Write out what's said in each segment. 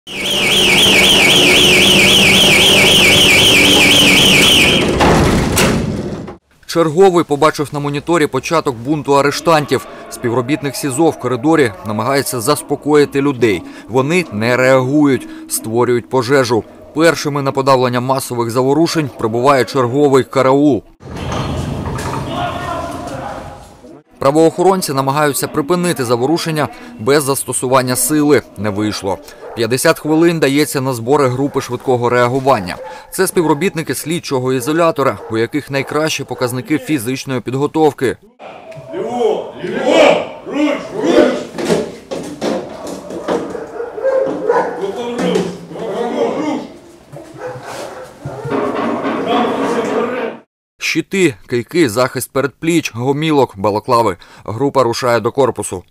Черговий побачив на моніторі початок бунту арештантів. Співробітник СІЗО в коридорі намагається заспокоїти людей. Вони не реагують, створюють пожежу. Першими на подавлення масових заворушень прибуває черговий караул. Правоохоронці намагаються припинити заворушення без застосування сили. Не вийшло. 50 хвилин дається на збори групи швидкого реагування. Це співробітники слідчого ізолятора, у яких найкращі показники фізичної підготовки. Ліво! Ліво! Руч! Руч! Щити, кийки, захист передпліч, гомілок, балаклави. Група рушає до корпусу.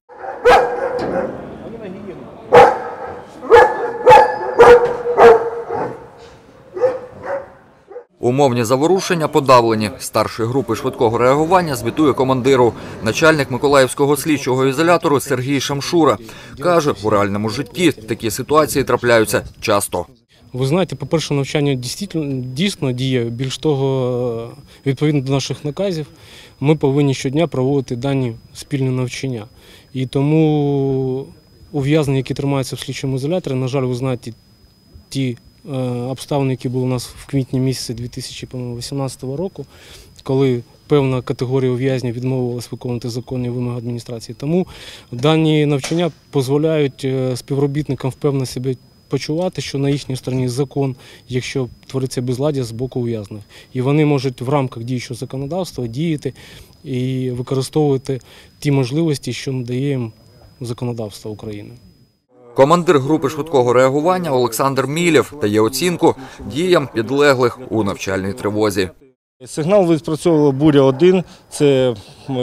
Умовні заворушення подавлені. Старший групи швидкого реагування звітує командиру. Начальник Миколаївського слідчого ізолятору Сергій Шамшура. Каже, у реальному житті такі ситуації трапляються часто. Ви знаєте, по-перше, навчання дійсно діє. Більш того, відповідно до наших наказів, ми повинні щодня проводити дані спільні навчання. І тому ув'язнені, які тримаються в слідчому ізоляторі, на жаль, ви знаєте, ті обставини, які були у нас в квітні місяці 2018 року, коли певна категорія ув'язнів відмовилась виконувати законні вимоги адміністрації. Тому дані навчання дозволяють співробітникам впевнено себе почувати, що на їхній стороні закон, якщо твориться безладдя з боку ув'язнених. І вони можуть в рамках діючого законодавства діяти і використовувати ті можливості, що надає їм законодавство України. Командир групи швидкого реагування Олександр Мілєв дає оцінку діям підлеглих у навчальній тривозі. Сигнал відпрацьовувала «Буря-1», це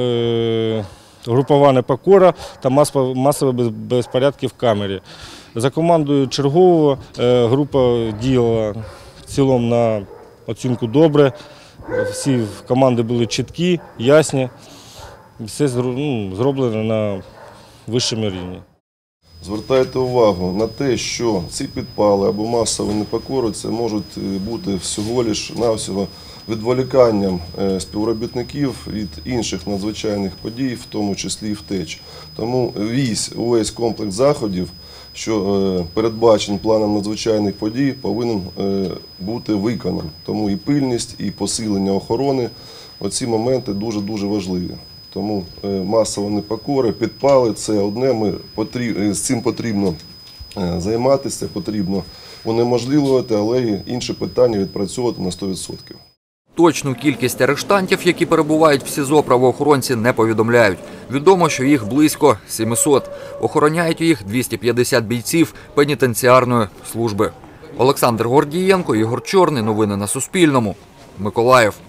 групова непокора та масові безпорядки в камері. За командою чергового група діяла в цілому на оцінку добре. Всі команди були чіткі, ясні. Все зроблено на вищому рівні. Звертайте увагу на те, що ці підпали або масові непокори це можуть бути всього лиш навсього відволіканням співробітників від інших надзвичайних подій, в тому числі і втеч. Тому увесь комплекс заходів, що передбачений планом надзвичайних подій, повинен бути виконаний. Тому і пильність, і посилення охорони – оці моменти дуже-дуже важливі. Тому масова непокора, підпали – це одне, з цим потрібно займатися, потрібно унеможливувати, але і інші питання відпрацьовувати на 100%. Точну кількість арештантів, які перебувають в СІЗО, правоохоронці не повідомляють. Відомо, що їх близько 700. Охороняють їх 250 бійців пенітенціарної служби. Олександр Гордієнко, Ігор Чорний. Новини на Суспільному. Миколаїв.